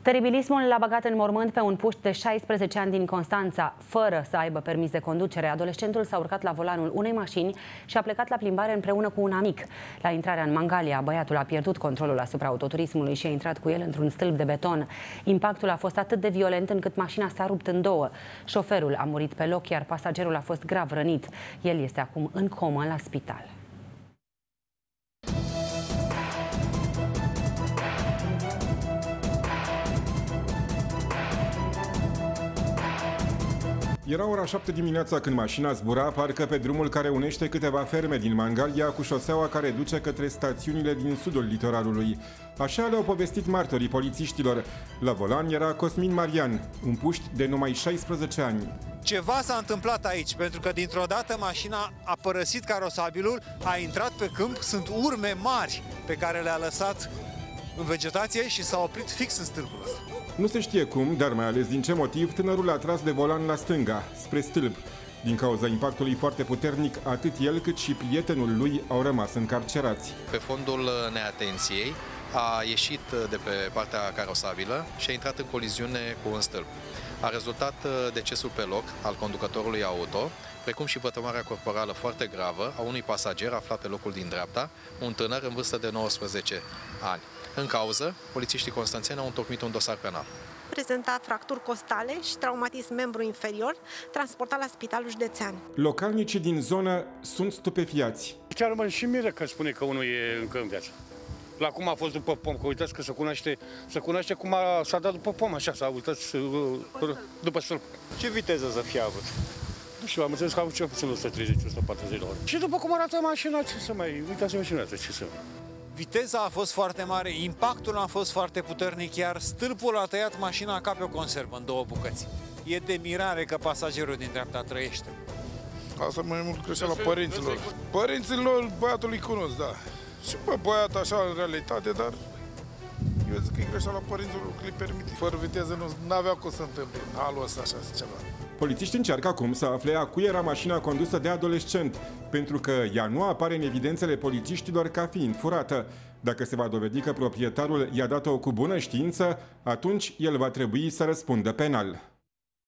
Teribilismul l-a băgat în mormânt pe un puști de 16 ani din Constanța. Fără să aibă permis de conducere, adolescentul s-a urcat la volanul unei mașini și a plecat la plimbare împreună cu un amic. La intrarea în Mangalia, băiatul a pierdut controlul asupra autoturismului și a intrat cu el într-un stâlp de beton. Impactul a fost atât de violent încât mașina s-a rupt în două. Șoferul a murit pe loc, iar pasagerul a fost grav rănit. El este acum în comă la spital. Era ora 7 dimineața când mașina zbura parcă pe drumul care unește câteva ferme din Mangalia cu șoseaua care duce către stațiunile din sudul litoralului. Așa le-au povestit martorii polițiștilor. La volan era Cosmin Marian, un puști de numai 16 ani. Ceva s-a întâmplat aici, pentru că dintr-o dată mașina a părăsit carosabilul, a intrat pe câmp, sunt urme mari pe care le-a lăsat în vegetație și s-a oprit fix în stâlpul ăsta. Nu se știe cum, dar mai ales din ce motiv, tânărul a tras de volan la stânga, spre stâlp. Din cauza impactului foarte puternic, atât el cât și prietenul lui au rămas încarcerați. Pe fondul neatenției a ieșit de pe partea carosabilă și a intrat în coliziune cu un stâlp. A rezultat decesul pe loc al conducătorului auto, precum și vătămarea corporală foarte gravă a unui pasager aflat pe locul din dreapta, un tânăr în vârstă de 19 ani. În cauză, polițiștii constanțeni au întocmit un dosar penal. Prezenta fracturi costale și traumatism membru inferior, transportat la spitalul județean. Localnicii din zonă sunt stupefiați. Chiar mă și miră că spune că unul e încă în viață. La cum a fost după pom, că uitați că se cunoaște cum s-a dat după pom, așa, s-a uitat după stâlp. Ce viteză să fie avut? Nu știu, am înțeles că a avut cel puțin 130-140 la oră. Și după cum arată mașina, ce să mai uitați mașina, ce să mai... Viteza a fost foarte mare, impactul a fost foarte puternic, iar stâlpul a tăiat mașina ca pe o conservă, în două bucăți. E de mirare că pasagerul din dreapta trăiește. Asta mai mult greșeala părinților. Părinților băiatului cunosc, da. Și bă, băiatul așa în realitate, dar eu zic că e greșeala părinților că le permite. Fără viteză nu avea cum să întâmple în halul ăsta așa ceva. Polițiștii încearcă acum să afle a cui era mașina condusă de adolescent, pentru că ea nu apare în evidențele polițiștilor ca fiind furată. Dacă se va dovedi că proprietarul i-a dat-o cu bună știință, atunci el va trebui să răspundă penal.